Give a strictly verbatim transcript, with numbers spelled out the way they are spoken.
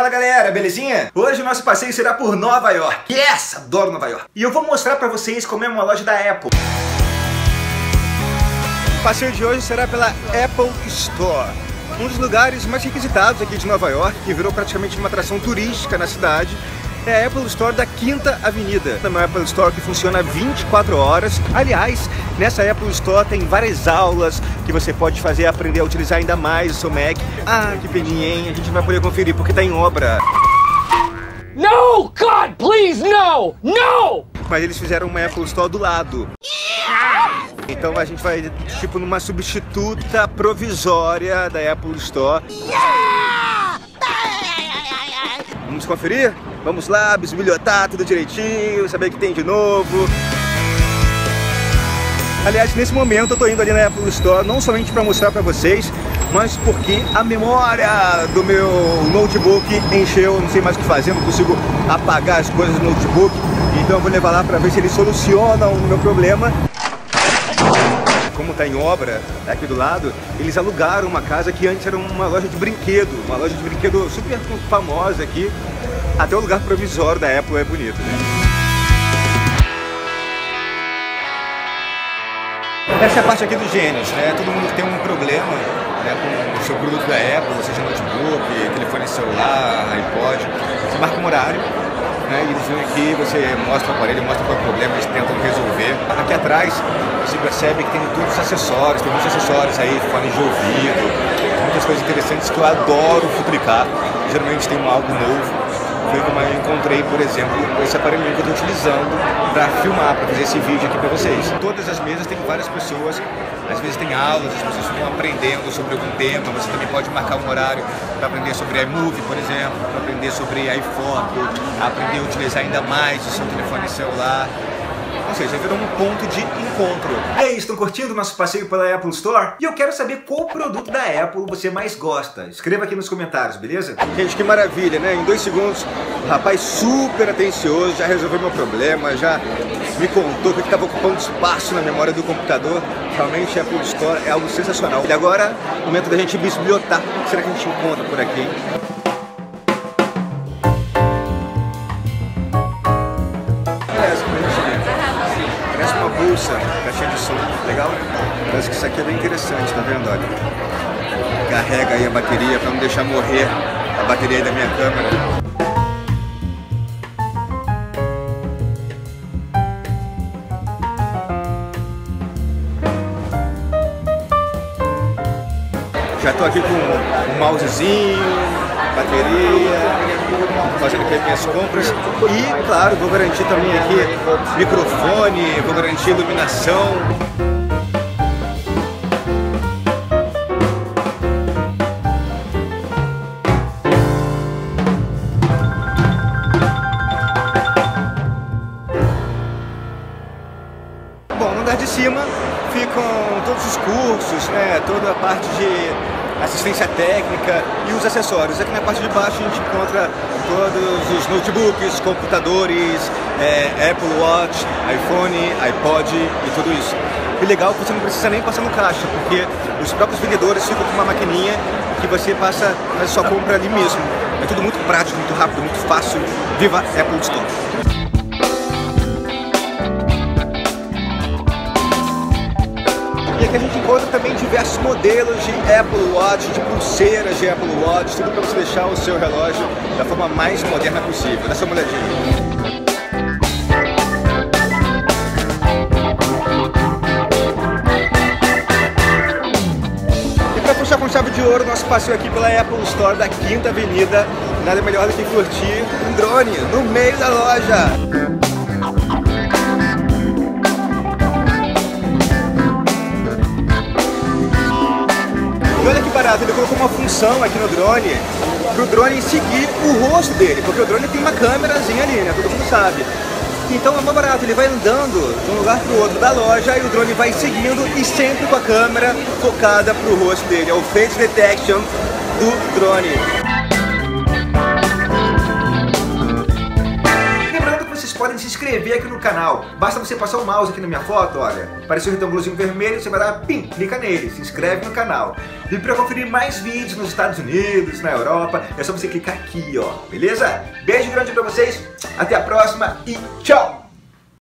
galera, belezinha? Hoje o nosso passeio será por Nova York. Yes! Adoro Nova York. E eu vou mostrar pra vocês como é uma loja da Apple. O passeio de hoje será pela Apple Store, um dos lugares mais requisitados aqui de Nova York, que virou praticamente uma atração turística na cidade. É a Apple Store da Quinta Avenida. É uma Apple Store que funciona vinte e quatro horas. Aliás, nessa Apple Store tem várias aulas que você pode fazer, aprender a utilizar ainda mais o seu Mac. Ah, que peninha, hein? A gente vai poder conferir porque tá em obra. No, God, please, no, no! Mas eles fizeram uma Apple Store do lado. Então a gente vai, tipo, numa substituta provisória da Apple Store. Vamos conferir? Vamos lá, bisbilhotar tudo direitinho, saber o que tem de novo. Aliás, nesse momento eu tô indo ali na Apple Store não somente para mostrar para vocês, mas porque a memória do meu notebook encheu, não sei mais o que fazer, não consigo apagar as coisas do notebook. Então eu vou levar lá para ver se eles solucionam o meu problema. Como está em obra, aqui do lado, eles alugaram uma casa que antes era uma loja de brinquedo, uma loja de brinquedo super famosa aqui. Até o lugar provisório da Apple é bonito, né? Essa é a parte aqui do Gênios, né? Todo mundo tem um problema, né, com o seu produto da Apple, seja notebook, telefone celular, iPod. Você marca um horário, né, e eles vêm aqui, você mostra o aparelho, mostra qual é o problema, eles tentam resolver. Aqui atrás você percebe que tem todos os acessórios, tem muitos acessórios aí, fones de ouvido, muitas coisas interessantes que eu adoro futricar. Geralmente tem um algo novo. Foi como eu encontrei, por exemplo, esse aparelhinho que eu estou utilizando para filmar, para fazer esse vídeo aqui para vocês. Todas as mesas tem várias pessoas, às vezes tem aulas, as pessoas estão aprendendo sobre algum tema. Você também pode marcar um horário para aprender sobre iMovie, por exemplo, para aprender sobre iPhoto, aprender a utilizar ainda mais o seu telefone celular. Ou seja, virou um ponto de encontro. E aí, estão curtindo o nosso passeio pela Apple Store? E eu quero saber qual produto da Apple você mais gosta. Escreva aqui nos comentários, beleza? Gente, que maravilha, né? Em dois segundos, o rapaz super atencioso, já resolveu meu problema, já me contou que estava ocupando espaço na memória do computador. Realmente a Apple Store é algo sensacional. E agora, momento da gente bisbilhotar. O que será que a gente encontra por aqui? Parece uma bolsa, caixinha de som, legal? Parece que isso aqui é bem interessante, tá vendo? Olha, carrega aí a bateria para não deixar morrer a bateria aí da minha câmera. Já tô aqui com um mousezinho, bateria, fazendo aqui as minhas compras e, claro, vou garantir também aqui microfone, vou garantir iluminação. Bom, no andar de cima ficam todos os cursos, né, toda a parte de assistência técnica e os acessórios. Aqui na parte de baixo a gente encontra todos os notebooks, computadores, é, Apple Watch, iPhone, iPod e tudo isso. E legal que você não precisa nem passar no caixa, porque os próprios vendedores ficam com uma maquininha que você passa a sua compra ali mesmo. É tudo muito prático, muito rápido, muito fácil. Viva Apple Store! E aqui a gente encontra também diversos modelos de Apple Watch, de pulseiras de Apple Watch, tudo para você deixar o seu relógio da forma mais moderna possível. Dá só uma olhadinha. E para puxar com chave de ouro, nosso passeio aqui pela Apple Store da Quinta Avenida, nada melhor do que curtir um drone no meio da loja. E olha que barato, ele colocou uma função aqui no drone para o drone seguir o rosto dele, porque o drone tem uma câmerazinha ali, né? Todo mundo sabe. Então é mais barato, ele vai andando de um lugar para o outro da loja e o drone vai seguindo e sempre com a câmera focada para o rosto dele. É o Face Detection do drone. podem se inscrever aqui no canal. Basta você passar o mouse aqui na minha foto, olha. Apareceu um retângulozinho vermelho, você vai lá, pim, clica nele, se inscreve no canal. E para conferir mais vídeos nos Estados Unidos, na Europa, é só você clicar aqui, ó. Beleza? Beijo grande pra vocês, até a próxima e tchau!